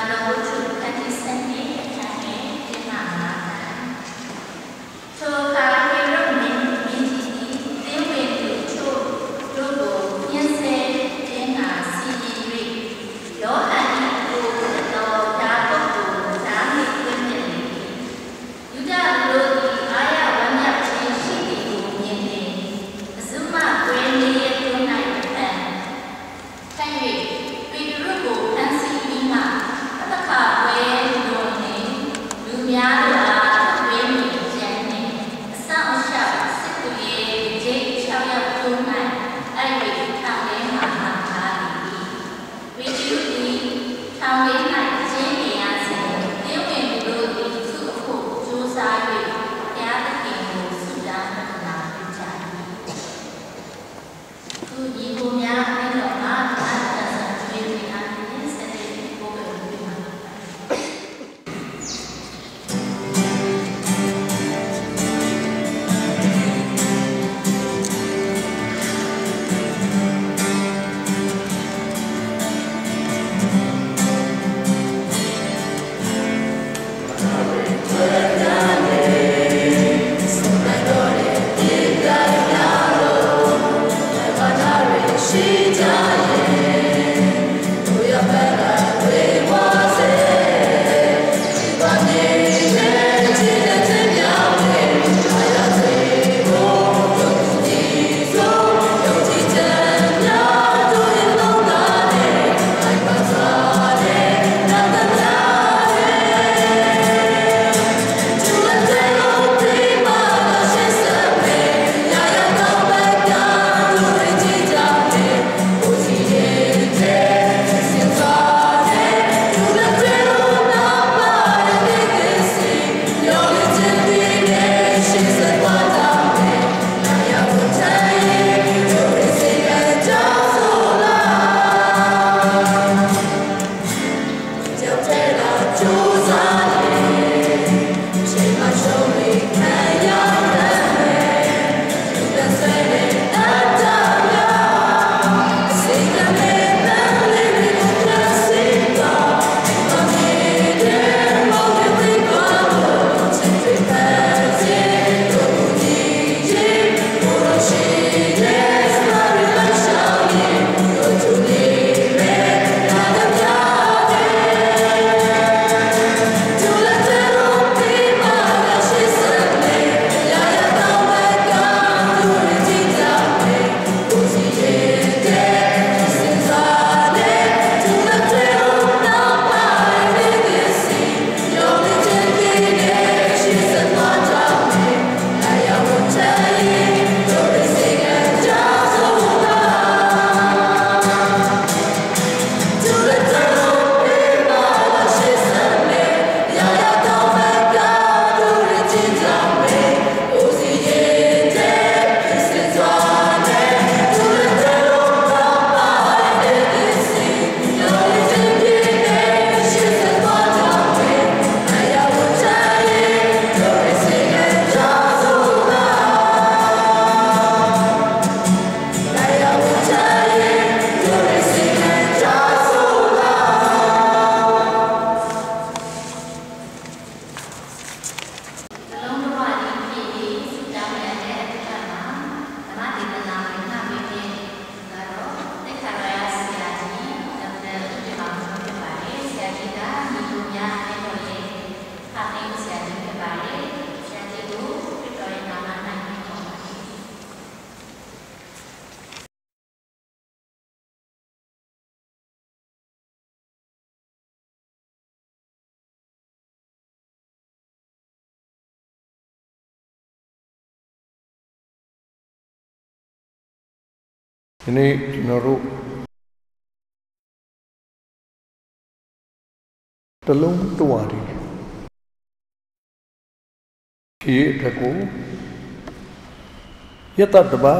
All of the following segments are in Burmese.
ဒီနေ့ကျွန်တော်တို့တလုံးတဝါဒီဒီအတွက်ကိုယတ္တတပါ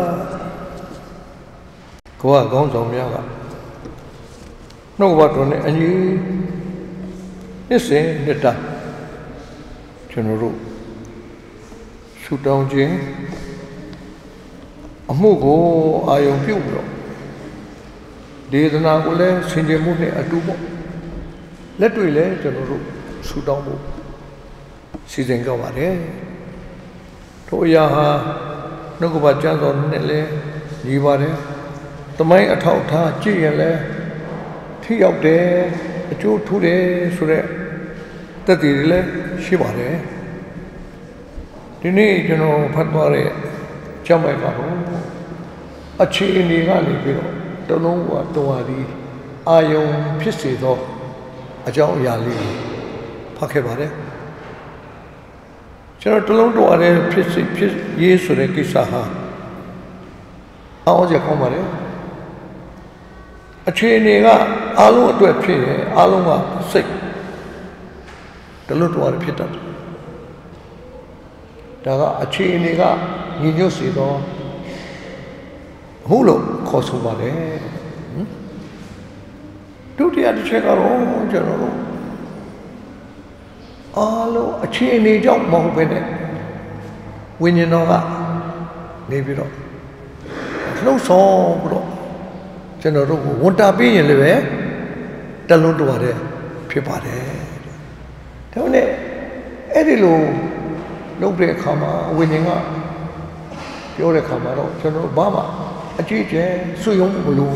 ကိုယ်ကခေါင်းဆောင်များကနှုတ်ဘတော်နဲ့အညီနှစ်စဉ်နှစ်တာကျွန်တော်တို့ဆူတောင်းခြင်းအမှုကိုအာယုံပြုပြီးတော့ဒေသနာကိုလည်းဆင်ခြင်မှုနဲ့အတူပေါ့လက်တွေလည်းကျွန်တော်တို့ဆူတောင်းဖို့စီစဉ်ကြပါတယ်ထို့အရာဟာနှုတ်ကပကျမ်းတော်နဲ့လည်းညီပါတယ်သမိုင်းအထောက်အထားကြည့်ရင်လည်းထိရောက်တယ်အကျိုးထူးတယ်ဆိုတဲ့သက်သေတွေလည်းရှိပါတယ်ဒီနေ့ကျွန်တော်ဖတ်သွားတဲ့ကျမ်းပိုက်ကတော့အခြေအနေကနေပြီးတော့တလုံးဝတော်ဟာဒီအာယုံဖြစ်စေသောအကြောင်းအရာလေးဖတ်ခဲ့ပါတယ်ကျွန်တော်တလုံးတော်ရဲဖြစ်ရေးဆိုတဲ့ကိစ္စဟာအောက်ကျကောင်းပါတယ်အခြေအနေကအားလုံးအတွက်ဖြစ်ရင်အားလုံးကစိတ်တလုံးတော်ရဲဖြစ်တတ်တယ်ဒါကအခြေအနေကညီညွတ်စေသောဟုတ်လို့ခေါ်ဆိုပါတယ်ဒုတိယတစ်ချက်ကတော့ကျွန်တော်တို့အားလုံးအခြေအနေကြောင့်မဟုတ်ဘဲနဲ့ဝိညာဉ်တော်ကနေပြီးတော့လှုပ်ဆောင်ပြီးတော့ကျွန်တော်တို့ကိုဝန်တာပေးရင်လည်းပဲတလုံးတော်တယ်ဖြစ်ပါတယ်ဒါနဲ့အဲ့ဒီလိုလုပ်တဲ့အခါမှာဝိညာဉ်ကပြောတဲ့အခါမှာတော့ကျွန်တော်ဘာမှအကြည့်ကျဲဆွေးရုံးမလို့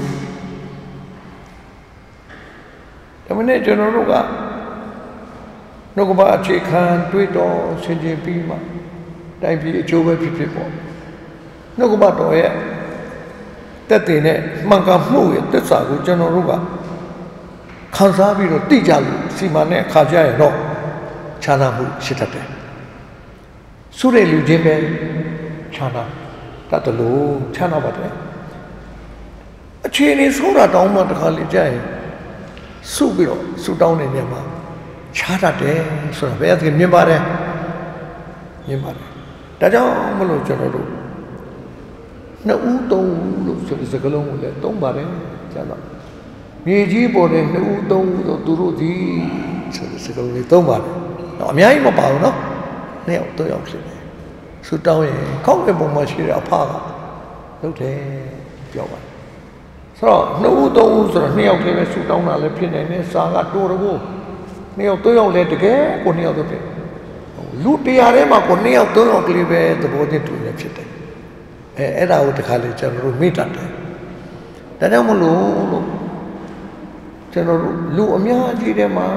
ဒါမှနဲ့ကျွန်တော်တို့ကနှုတ်ကပအခြေခံတွေးတော်ဆင်ခြင်ပြီးမှတိုင်းပြည်အကျိုးပဲဖြစ်ပေါ့နှုတ်ကပတော်ရဲ့တက်တဲ့နဲ့မှန်ကန်မှုရဲ့သစ္စာကိုကျွန်တော်တို့ကခံစားပြီးတော့သိကြလို့စီမံတဲ့အခါကျရင်တော့ခြားနာမှုရှိတတ်တယ်ဆိုတဲ့လူချင်းပဲခြားနာတတ်တယ်လို့ခြားနာပါတယ်အခြေအနေဆိုးတာတောင်းမှတခါလေကြာရင်စုပြီးတော့စုတောင်းနေနေမှာခြားတတ်တယ်ဆိုတာဘယ်အသင်မြင်ပါတယ်ဒါကြောင့်မလို့ကျွန်တော်တို့နှစ်ဦးသုံးဦးလို့ဆိုတဲ့စကားလုံးကိုလည်းသုံးပါတယ်ကျန်တော့မြေကြီးပေါ်တဲ့နှစ်ဦးသုံးဦးဆိုသူတို့ဒီဆိုတဲ့စကားလုံးလေးသုံးပါတယ်တော့အများကြီးမပါဘူးနော်နှစ်ယောက်သုံးယောက်ဖြစ်တယ်ဆူတောင်းရင်ခေါင်းကပုံမှာရှိတဲ့အဖကလုပ်တယ်ပြောပါတယ်ဆိုတော့နှစ်ဦးသုံးဦးဆိုတော့နှစ်ယောက်တည်းပဲဆူတောင်းတာလည်းဖြစ်နိုင်တယ်စာကတိုးတော့နှစ်ယောက်သုံးယောက်လည်းတကယ်ကိုနှစ်ယောက်တော့ဖြစ်လူတရားထဲမှာကိုနှစ်ယောက်သုံးယောက်ကလေးပဲသဘောချင်းတူနေဖြစ်တယ်အဲ့ဒါကိုတခါလေကျွန်တော်တို့မေ့တတ်တယ်ဒါကြောင့်မလို့ကျွန်တော်တို့လူအများကြီးထဲမှာ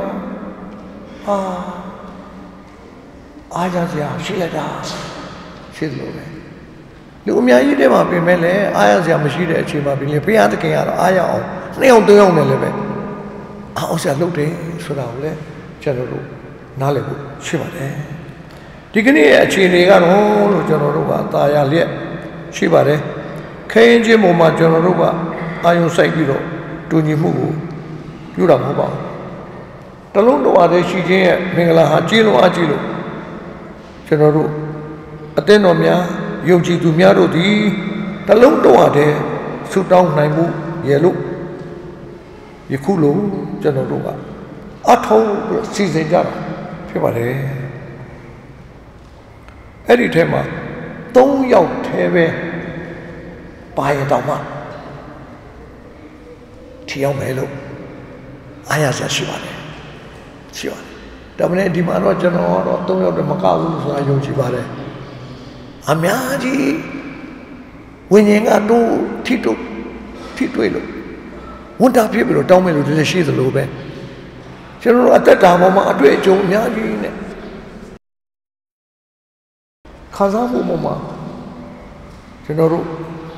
အားကြစရာရှိလိုက်တာရှိသလိုပဲလူအများကြီးထဲမှာပြင်မဲ့လေအားရစရာမရှိတဲ့အချိန်မှာပြင်လေဘုရားသခင်ကတော့အားရအောင်နှစ်ယောက်သုံးယောက်နဲ့လည်းပဲအောင်စရာလုပ်တယ်ဆိုတာကိုလည်းကျွန်တော်တို့နားလည်ဖို့ရှိပါတယ်ဒီကနေ့ရဲ့အခြေအနေကတော့လို့ကျွန်တော်တို့ကတာယာလျက်ရှိပါတယ်ခင်းချင်းပုံမှာကျွန်တော်တို့ကအာယုံစိုက်ပြီးတော့တူညီမှုကိုပြုတာမဟုတ်ပါဘူးတလုံးတော်အားရှိခြင်းရဲ့မင်္ဂလာဟာကြီးလုံးအားကြီးလို့ကျွန်တော်တို့အသင်းတော်များယုံကြည်သူများတို့သည်တလုံးတော်အားဆူတောင်းနိုင်မှုရဲ့လို့ယခုလိုကျွန်တော်တို့ကအထောက်စီစဉ်ကြတာဖြစ်ပါတယ်အဲ့ဒီထဲမှာ3ယောက်ထဲပဲပါရတော့မှထီအောင်မယ်လို့အားရစရာရှိပါတယ်ဒါမနဲ့ဒီမှာတော့ကျွန်တော်တော့3ယောက်တည်းမကဘူးဆိုတာယုံကြည်ပါတယ်အများကြီးဝိညာဉ်ကတို့ထိတွေ့လို့ဝန်တာဖြစ်ပြီးတော့တောင်းမယ်လို့လည်းရှိသလိုပဲကျွန်တော်တို့အသက်တာပေါ်မှာအတွေ့အကြုံအများကြီးနဲ့ခံစားမှုပေါ်မှာကျွန်တော်တို့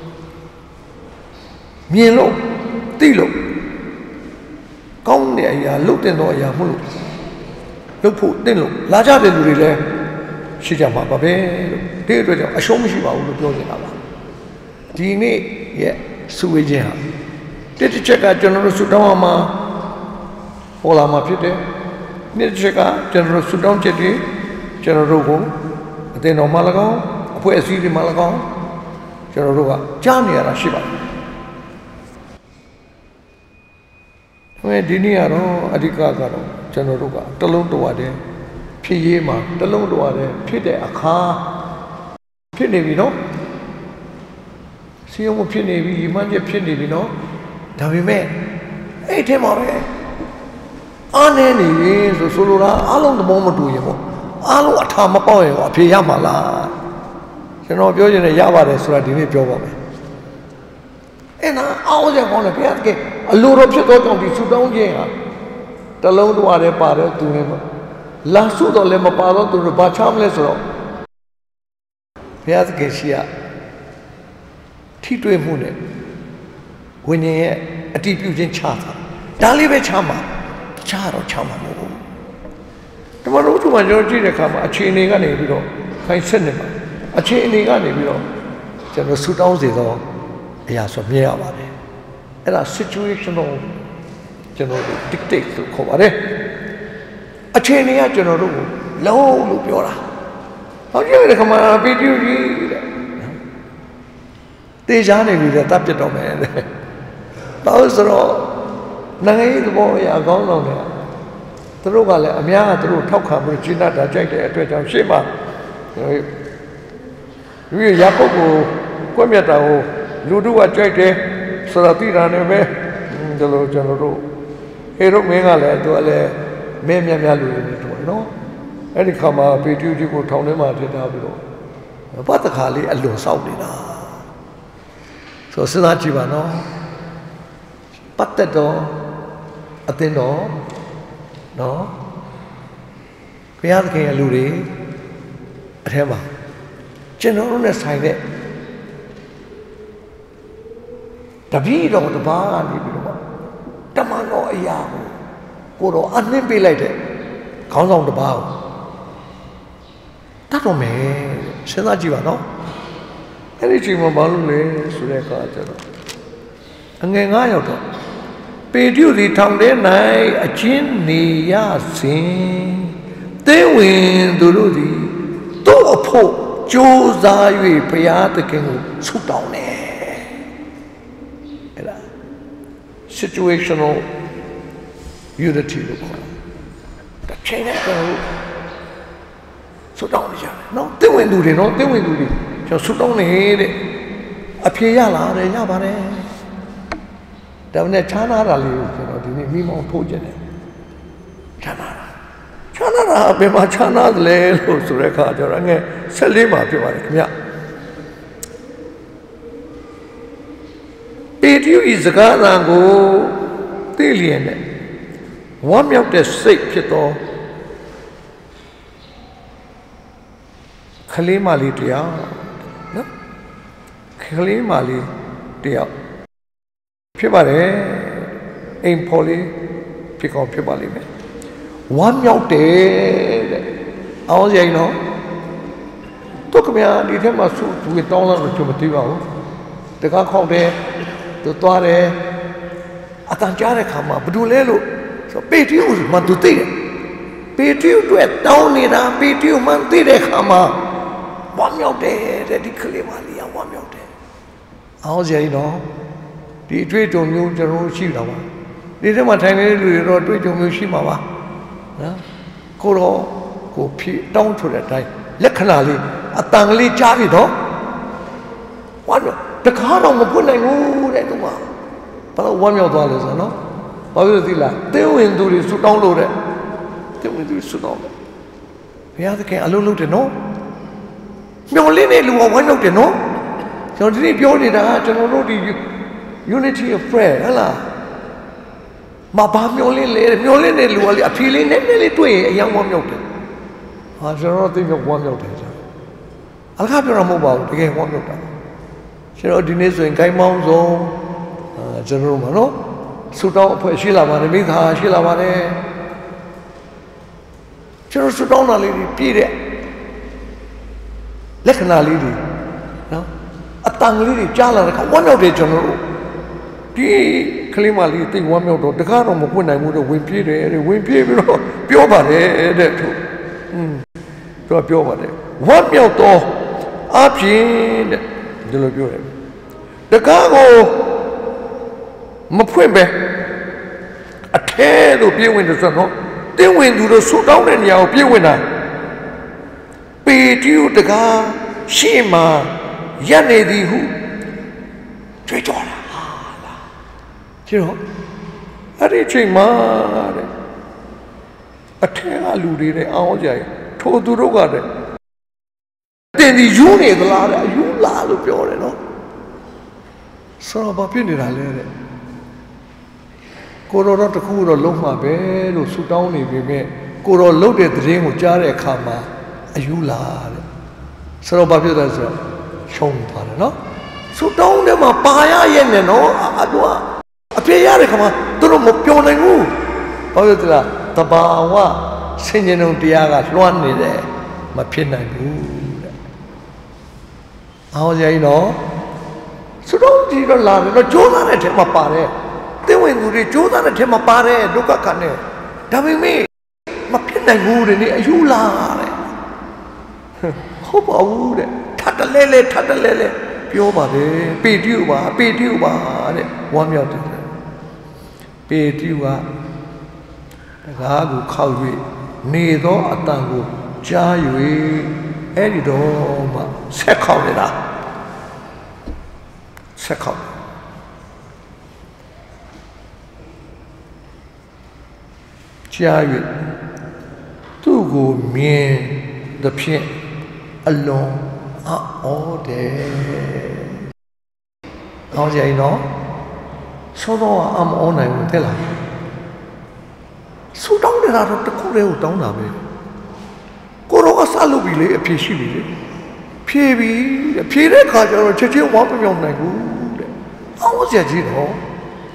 မြင်လို့သိလို့ကောင်းတဲ့အရာလုပ်တဲ့တော့အရာမဟုတ်လို့လုပ်ဖို့တင့်လို့လာကြတဲ့လူတွေလည်းရှိကြမှာပါပဲလို့ဒီအတွက်ကြောင့်အရှုံးမရှိပါဘူးလို့ပြောနေတာပါဒီနေ့ရဲ့စုဝေးခြင်းဟာတစ်ချက်ကကျွန်တော်တို့ဆူတောင်းအောင်မှာဟောလာမှာဖြစ်တယ်နှစ်ချက်ကကျွန်တော်တို့ဆူတောင်းချက်တွေကျွန်တော်တို့ကိုအသင်းတော်မှာ၎င်းအဖွဲ့အစည်းတွေမှာ၎င်းကျွန်တော်တို့ကကြားနေရတာရှိပါတယ်ဒီနေ့ကတော့အဓိကကတော့ကျွန်တော်တို့ကတလုံးတော်ရတယ်ဖြစ်ရေးမှာတလုံးတော်ရတယ်ဖြစ်တဲ့အခါဖြစ်နေပြီနော်စီယုံဖြစ်နေပြီမှန်းချက်ဖြစ်နေပြီနော်ဒါပေမဲ့အဲ့ထဲမှာပဲ Ane ni so solora along the moment to you. Alo atama poe or Piamala. You know, you're in a Yava restaurant in Joba. And I was going to get a lot of shit on the Sudan. The loan to our father to him. Lasso the Lemapado to the Bachamless rock. Piazkesia Tito Mune when you a deep using charter. Dalive Chama, Charo Chama. Tomorrow to majority they come a chain in a neighbor, kind cinema, a chain in a neighbor. General Sudan is all. Yes, of me about it. And a situational general dictates to cover it. A chain general, low Lupiora. How do you come on a video? These are the tapet of man. Those are all. Nine boy are gone on there. The Rogale, Amia, through Toka, Regina, the Jack, the Shima. We Yakobo, Comiata, Ludu, a Jack, Saratira, the Lord General. Hero Mengale, to Ale, Memia Malu, no? Any come up, pay duty for Tonema, but the Kali, a low Saudi. So Sinachiva, no? But the door, at the no? We are the King Luri, at Hema. General sign it. The beat of the barn, the man or a yahoo, go unimpilated, count on the bow. That don't mean Sinachiva, no? Anything about Sureka. And then I paid you the tongue day night, a chin near sing. They win the Ludi. Do a pope, Joe's eye, Payat King, shoot down there. Situational unity. The chain echo. So down the no, they went to the no, they went to the. Just shoot down the Apia, the Yabane. Davne Chana Rally, Mimo Pujane. Chana. Chana, Bema Chana, Lelo, Sureka, Jorange, Selima, Pivaria. It is a Garango, Dillian. One of the sick Pito Kalimali Dia. Kalimali Dia. Pibare, in Polly, pick up Pibali. One young day, I was, you know, took me a little more suit with $1 to material. The guy called there, the Tuare, Atanjare Kama, Budulelo, so pay to you, Mantuti. Pay to you to a down in a pay to you, Mantide Kama. One young day, radically, one young day. I was, you know. The trade on you, General Shilava. This is my tiny little trade on you, Shimava. Go down to that time. Lekanali, a tangly javido. One, the car on the Punay, but $1 no? What will you like? They will do this to download it. They will do this to download it. We have the king, alone, no? Yolene, one of the no? So did you only that, General Unity of prayer, hello. Mabam Yolin, appealing nearly to a young woman. I shall not think of 1 minute. I'll have your mobile to get 1 minute. General Dineso in Kaimon zone, General Mano, Sudan, Sheila Manamita, Sheila Mane. General Sudan, a lady, Peter. Lekana lady, no? A tongue lady, Jala, one of the general. Kalimali think 1 minute, the car on when I would have win Pierre, pure body, to a pure body. 1 minute, up in the cargo, Mapwembe, a tail of beer windows, they went to the suit down and yell, beer winner. Paid you the car, Shima, Yanedi who? $3. You know, I didn't change my အထက်ကလူတွေနဲ့အောင်ကြတယ်ထိုသူတို့ကတဲ့တင်ဒီယူနေသလားတဲ့ယူလာလို့ပြောတယ်နော်ဆိုတော့ဘာဖြစ်နေတာလဲတဲ့ကိုတော်တော့တခုတော့လုံးမှာပဲလို့ဆူတောင်းနေပြီမဲ့ကိုတော်လှုပ်တဲ့သတင်းကိုကြားတဲ့အခါမှာအယူလာတဲ့ဆိုတော့ဘာဖြစ်လဲဆိုတော့ရှုံးသွားတယ်နော်ဆူတောင်းတယ်မှာပါရရဲ့နဲ့နော်တော့အပြေရတဲ့ခါမှာသူတို့မပြောနိုင်ဘူးဘာဖြစ်လဲတဘာဝဆင်ញင်ုံတရားကလွှမ်းနေတယ်မဖြစ်နိုင်ဘူးတဲ့အောင်ကြရင်နော်ဆူတောင်းကြည့်တော့လာတယ်တော့ကြိုးစားတဲ့ထဲမှာပါတယ်တင်းဝင်သူတွေကြိုးစားတဲ့ထဲမှာပါတယ်ဒုက္ခခံတယ်ဒါပေမဲ့မဖြစ်နိုင်ဘူးတဲ့အယူလာတဲ့ဟုတ်ပါဘူးတဲ့ထပ်တလဲလဲပြောပါတယ်ပေတိဥပါတဲ့ဝမ်းမြောက်တယ်ပေတိဥကတကားကိုခောက်၍နေသောအတန်ကိုကြား၍အဲ့ဒီတော့မှဆက်ခောက်နေတာဆက်ခောက်ကြား၍သူ့ကိုမြင်သဖြင့်အလွန်အော်တယ်။အော်ကြရင်နော်ဆိုတော့အမအော်နိုင်ဘူးတဲ့လားဆူတောင်းနေတာတော့တခုတည်းကိုတောင်းတာပဲကိုရောကစလုပ်ပြီလေအဖြေရှိပြီလေဖြေပြီဖြေတဲ့ခါကျတော့ချက်ချင်းဝါမပြောင်းနိုင်ဘူးတဲ့အော်ကြကြီးတော့ဒါ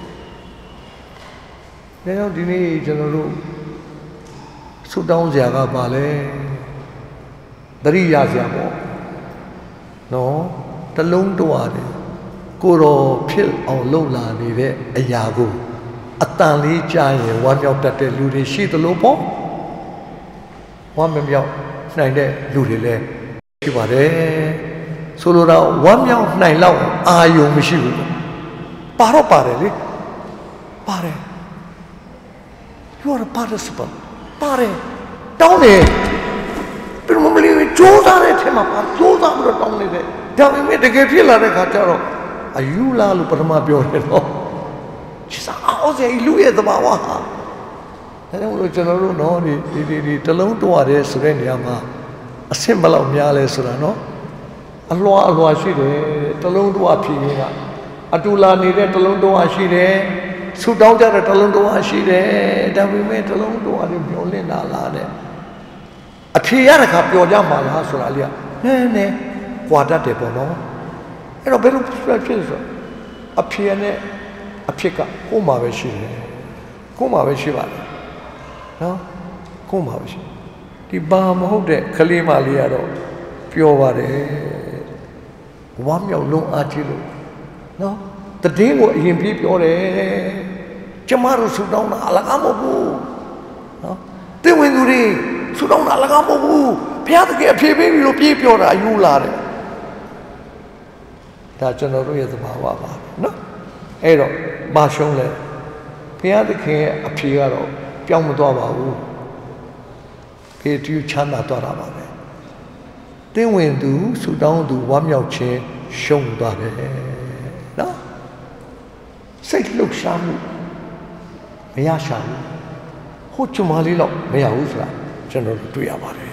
ကြောင့်ဒီနေ့ကျွန်တော်တို့ဆူတောင်းစရာကပါလဲတတိယစရာပေါ့နော်တလုံးတွားတယ်ကိုတော်ဖြစ်အောင်လှုပ်လာနေတဲ့အရာကိုအတန်လေးကြားရင်ဝမ်းမြောက်တတ်တဲ့လူတွေရှိသလိုပေါ့ဝမ်းမမြောက်နိုင်တဲ့လူတွေလည်းဖြစ်ပါတယ်ဆိုလိုတာဝမ်းမြောက်နိုင်လောက်အာယုံမရှိဘူးပါတော့ပါတယ်လေပါတယ် you are a participant ပါတယ်တောင်းတယ်ပြန်မလို့ကြိုးစားတဲ့ထဲမှာပါကြိုးစားပြီးတော့တောင်းနေတယ်ဒါပေမဲ့တကယ်ဖြစ်လာတဲ့ခါကျတော့အယူလာလို့ပထမပြောတယ်တော့ကျစားအောင်စေလူရဲ့သဘာဝဟာဒါကြောင့်လို့ကျွန်တော်တို့နော်ဒီတလုံးတွားတယ်ဆိုတဲ့နေရာမှာအဆင့်ဘယ်လောက်များလဲဆိုတာနော်အလွှာရှိတယ်တလုံးတွားဖြစ်ရင်ကအတူလာနေတဲ့တလုံးတွားရှိတယ်ဆူတောင်းကြတဲ့တလုံးတွားရှိတယ်ဒါပေမဲ့တလုံးတွားတွေမျောလင့်လာတဲ့အဖြေရတဲ့ခါပျော်ကြမှာလားဆိုတာလေးကနည်းကွာတတ်တယ်ပေါ့နော်အဲ့တော့ဘယ်လိုဖြစ်ဆိုအဖြေနဲ့အဖြစ်ကကိုယ်မှာပဲရှိတယ်ကိုယ်မှာပဲရှိပါတယ်နော်ကိုယ်မှာပဲရှိဒီဘာမဟုတ်တဲ့ကလေးမလေးကတော့ပျော်ပါတယ်ဝမ်းမြောက်လုံးအားကြီးလို့နော်တည်င်းကိုအရင်ပြေးပြောတယ်ကျမတို့ဆူတောင်းတာအလကားမဟုတ်ဘူးနော်တင်ဝင်သူတွေဆူတောင်းတာအလကားမဟုတ်ဘူးဘုရားသခင်အဖြေပေးပြီးလို့ပြေးပြောတာအယူလာတယ်ဒါကျွန်တော်တို့ရဲ့သဘာဝပါနော်အဲ့တော့မရှုံးလဲဘုရားသခင်ရဲ့အဖြေကတော့ပြောင်းမသွားပါဘူးဖေတူချမ်းသာသွားတာပါပဲတင်းဝင်သူဆူတောင်းသူဝမ်းမြောက်ခြင်းရှုံးသွားတယ်နော်စိတ်လှုပ်ရှားမှုမရရှာဘူးဟိုချမလေးတော့မရဘူးဆိုတာကျွန်တော်တို့တွေ့ရပါတယ်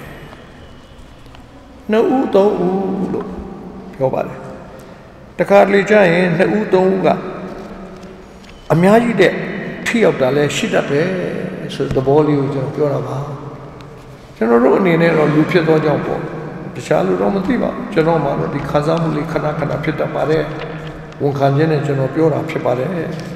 နှစ်ဦးသုံးဦးလို့ပြောပါတယ်တခါလေကြာရင်နှစ်ဦးသုံးဦးကအများကြီးတဲ့ထိရောက်တာလဲရှိတတ်တယ်ဆိုသဘောလေးကိုကျွန်တော်ပြောတာပါကျွန်တော်တို့အနေနဲ့တော့လူဖြစ်သောကြောင့်ပေါ့တခြားလူတော့မသိပါဘူးကျွန်တော်မှတော့ဒီခံစားမှုလေးခဏဖြစ်တတ်ပါတယ်ဝန်ခံခြင်းနဲ့ကျွန်တော်ပြောတာဖြစ်ပါတယ်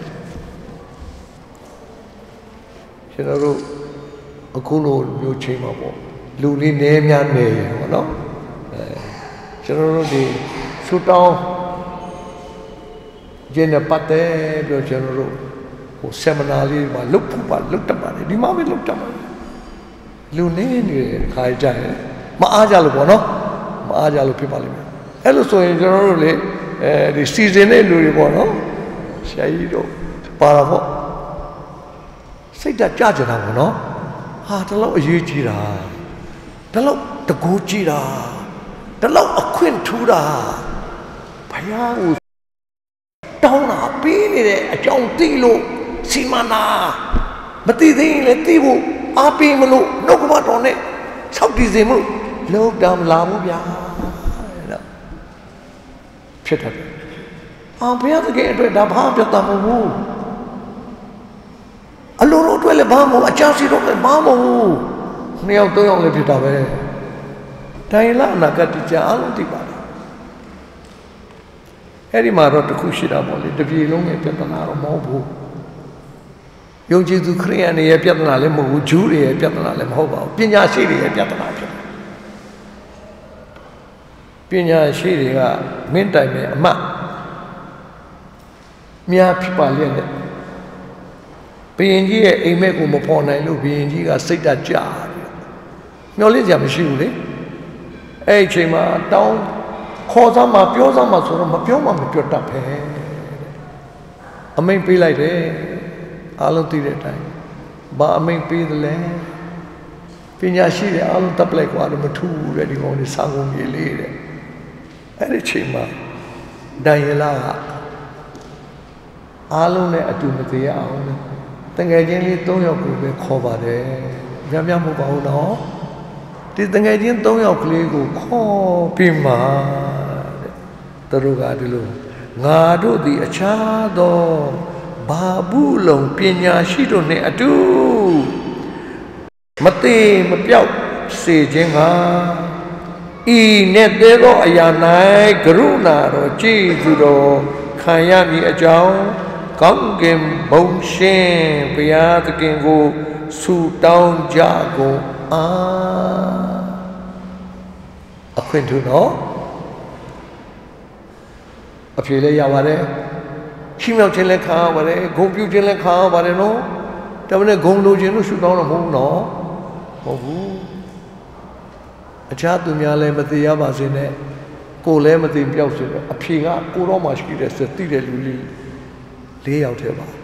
ကျွန်တော်တို့အခုလိုမျိုးချိန်မှာပေါ့လူလေးနည်းများနေပေါ့နော်ကျွန်တော်တို့ဒီဆူတောင်းကျင်းတဲ့ပတ်တဲ့ပြောကျွန်တော်တို့ဟိုဆီမနာလေးမှာလုတ်ဖို့ပါလုတ်တတ်ပါတယ်ဒီမှာပဲလုတ်တတ်ပါတယ်လူနေနေခါကြတယ်မအားကြလို့ပေါ့နော်မအားကြလို့ဖြစ်ပါလိမ့်မယ်အဲ့လိုဆိုရင်ကျွန်တော်တို့လေဒီစီဇန်တဲ့လူတွေပေါ့နော်ဆရာကြီးတို့ပါတာပေါ့စိတ်ဓာတ်ကြကြတာပေါ့နော်ဟာတလောက်အရေးကြီးတာတလောက်တကူကြီးတာတလောက်အခွင့်ထူးတာဘုရားကိုတောင်းတာပေးနေတဲ့အကြောင်းသိလို့စီမနာမသိသေးရင်လည်းသိဖို့ api melu no kuat one sau di zemu lo dam lamu yaဖြစ်တယ်ဘုရားသခင်အတွက်ဒါဘာပြတ်တာမဟုတ်ဘူးအလိုလိုအတွက်လည်းဘာမဟုတ်အကြောင်းစီတော့လည်းဘာမဟုတ်နှစ်ယောက်သုံးယောက်လည်းဖြစ်တာပဲတိုင်းလာအနာဂတ်ကြာအလုံးသိပါတယ်အဲ့ဒီမှာတော့တစ်ခုရှိတာပေါ့လေတပြေလုံးရဲ့ပြဿနာတော့မဟုတ်ဘူးယုံကြည်သူခရိယန်တွေရဲ့ပြဿနာလည်းမဟုတ်ဘူးဂျူးတွေရဲ့ပြဿနာလည်းမဟုတ်ပါဘူးပညာရှိတွေရဲ့ပြဿနာဖြစ်တယ်ပညာရှိတွေကမင်းတိုင်မဲ့အမတ်များဖြစ်ပါလျက်နဲ့ဘုရင်ကြီးရဲ့အိမ်မက်ကိုမဖော်နိုင်လို့ဘုရင်ကြီးကစိတ်ဓာတ်ကျတယ်မျောလင့်စရာမရှိဘူးလေအဲ့ဒီအချိန်မှာတောင်းခေါ်စားမှပြောစားမှဆိုတော့မပြောမှမပြောတတ်ပဲအမိန်ပေးလိုက်တယ်အားလုံးသိတဲ့အတိုင်းဘာအမိန်ပေးသလဲပညာရှိတဲ့အားလုံးတပ်လိုက်ကွာတော့မထူးတဲ့ဒီကောင်တွေစာကုန်ကြီးလေးတဲ့အဲ့ဒီအချိန်မှာဒိုင်ယလာကအားလုံးနဲ့အတူမသေးအောင်လေတငယ်ချင်းလေး3ယောက်ကိုပဲခေါ်ပါတယ်များများမဟုတ်ပါဘူးနော်ဒီတငယ်ချင်း3ယောက်ကလေးကိုခေါ်ပြီးမှတဲ့သူတို့ကဒီလိုငါတို့ဒီအခြားသောဘာဘူးလုံပညာရှိတို့နဲ့အတူမသေးမပြောက်စေခြင်းကဤနဲ့သေးသောအရာ၌ကရုဏာတော်ကြည်သူတော်ခံရမည်အကြောင်းကောင်းကင်ဘုံရှင်ဘုရားသခင်ကိုဆုတောင်းကြကုန်အခွင့်ထူတော့အဖြေလည်းရပါတယ်ချီးမြှောက်ခြင်းလည်းခံရပါတယ်ဂုဏ်ပြုခြင်းလည်းခံရပါတယ်နော်ဒါပေမဲ့ဂုဏ်လိုခြင်းလို့ဆုတောင်းတော့မဟုတ်ဘူးနော်မဟုတ်ဘူးအခြားသူများလည်းမသိရပါစေနဲ့ကိုယ်လည်းမသိပြောက်စေနဲ့အဖြေကကိုယ်တော့မှရှိတဲ့စသိတဲ့လူလေး4ယောက်ထဲပါ